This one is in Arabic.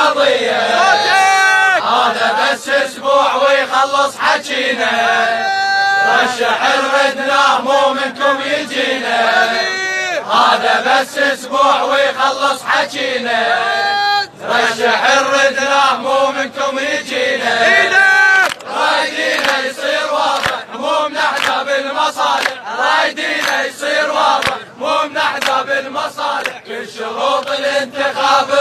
القضية، هذا بس اسبوع ويخلص حكينا، رشح نردناه مو منكم يجينا، هذا بس اسبوع ويخلص حكينا، رشح نردناه مو منكم يجينا، رايدينا يصير واضح مو من احزاب المصالح، رايدينا يصير واضح مو من احزاب المصالح، كل شروط الانتخاب